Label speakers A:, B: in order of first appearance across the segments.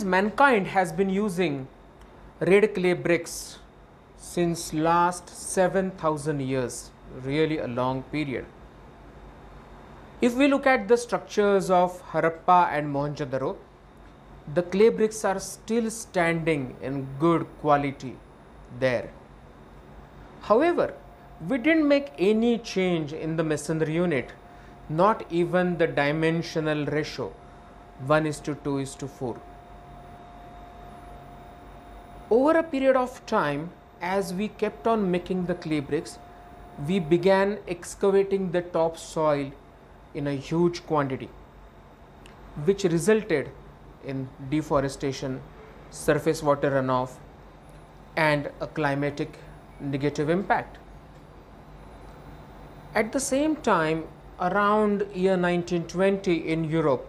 A: mankind has been using red clay bricks since last 7,000 years, really a long period. If we look at the structures of Harappa and Mohenjo-daro, the clay bricks are still standing in good quality there. However, we didn't make any change in the masonry unit, not even the dimensional ratio 1:2:4. Over a period of time, as we kept on making the clay bricks, we began excavating the topsoil in a huge quantity, which resulted in deforestation, surface water runoff, and a climatic negative impact. At the same time, around year 1920 in Europe,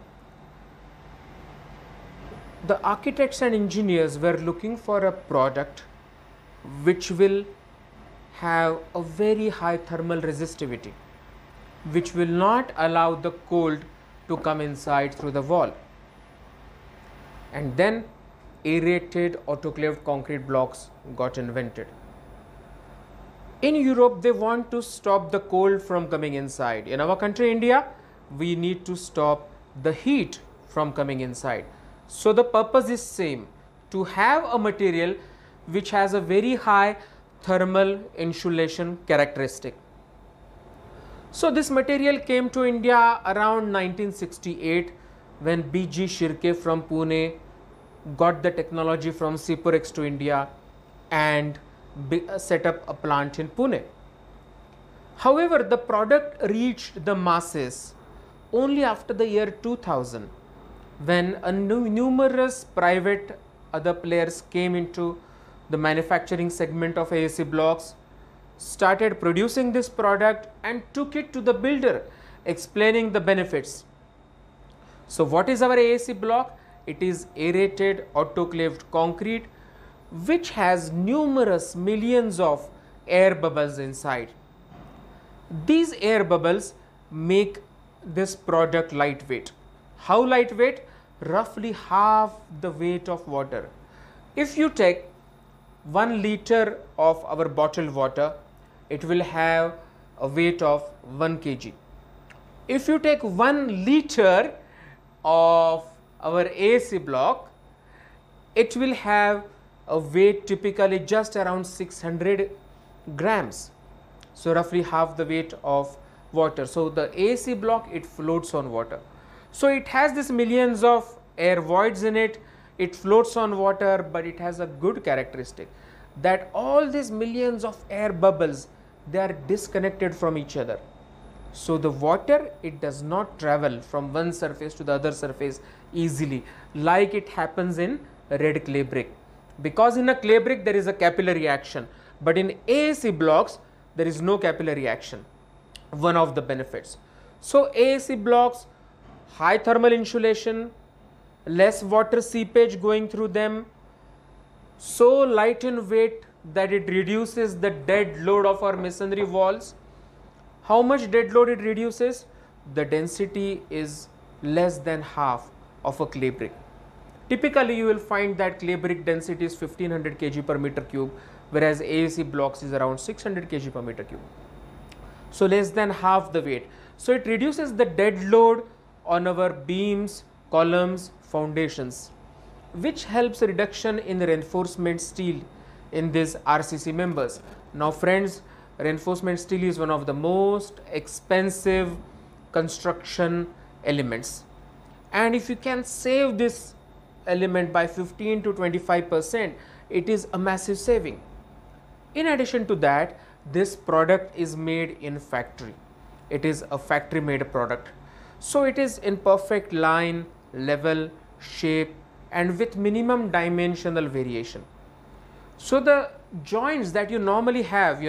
A: the architects and engineers were looking for a product which will have a very high thermal resistivity, which will not allow the cold to come inside through the wall. And then aerated autoclaved concrete blocks got invented. In Europe, they want to stop the cold from coming inside. In our country, India, we need to stop the heat from coming inside. So the purpose is same, to have a material which has a very high thermal insulation characteristic. So this material came to India around 1968 when B.G. Shirke from Pune got the technology from Siporex to India and set up a plant in Pune. However, the product reached the masses only after the year 2000, when numerous private other players came into the manufacturing segment of AAC blocks, started producing this product and took it to the builder, explaining the benefits. So what is our AAC block? It is aerated autoclaved concrete, which has numerous millions of air bubbles inside. These air bubbles make this product lightweight. How lightweight? Roughly half the weight of water. If you take 1 liter of our bottled water, it will have a weight of 1 kg. If you take 1 liter of our AAC block, it will have a weight typically just around 600 grams. So roughly half the weight of water. So the AAC block, it floats on water. So it has this millions of air voids in it. It floats on water, but it has a good characteristic that all these millions of air bubbles, they are disconnected from each other. So the water, it does not travel from one surface to the other surface easily like it happens in red clay brick. Because in a clay brick there is a capillary action, but in AAC blocks there is no capillary action. One of the benefits. So AAC blocks, high thermal insulation, less water seepage going through them, so light in weight that it reduces the dead load of our masonry walls. How much dead load it reduces? The density is less than half of a clay brick. Typically you will find that clay brick density is 1500 kg per meter cube, whereas AAC blocks is around 600 kg per meter cube. So less than half the weight. So it reduces the dead load on our beams, columns, foundations, which helps reduction in reinforcement steel in these RCC members. Now friends, reinforcement steel is one of the most expensive construction elements, and if you can save this element by 15 to 25%, it is a massive saving. In addition to that, this product is made in factory. It is a factory made product. So it is in perfect line, level, shape, and with minimum dimensional variation. So the joints that you normally have,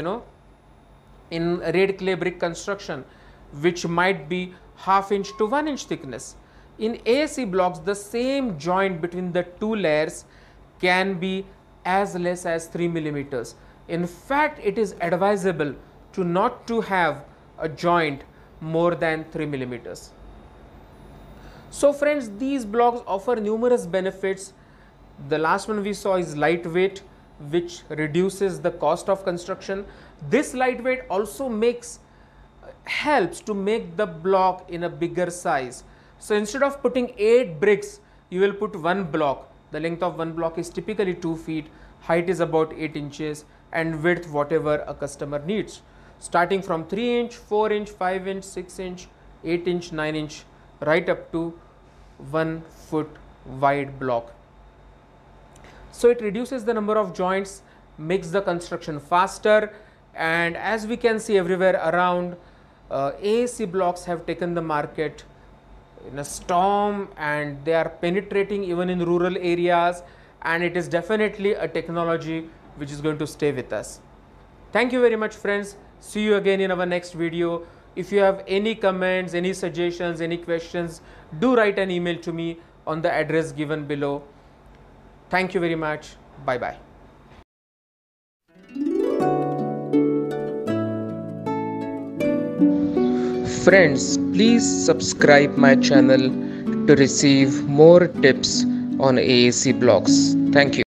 A: in red clay brick construction, which might be ½ inch to 1 inch thickness, in AAC blocks the same joint between the two layers can be as less as 3 millimeters. In fact, it is advisable to not to have a joint more than 3 millimeters. So friends, these blocks offer numerous benefits The last one we saw is lightweight, which reduces the cost of construction. This lightweight also helps to make the block in a bigger size. So instead of putting 8 bricks, you will put 1 block. The length of 1 block is typically 2 feet, height is about 8 inches, and width whatever a customer needs. Starting from 3 inch, 4 inch, 5 inch, 6 inch, 8 inch, 9 inch, right up to 1 foot wide block. So it reduces the number of joints, makes the construction faster, and as we can see everywhere around, AAC blocks have taken the market in a storm, and they are penetrating even in rural areas, and it is definitely a technology which is going to stay with us. Thank you very much, friends. See you again in our next video. If you have any comments, any suggestions, any questions, do write an email to me on the address given below. Thank you very much. Bye bye. Friends, please subscribe my channel to receive more tips on AAC blocks. Thank you.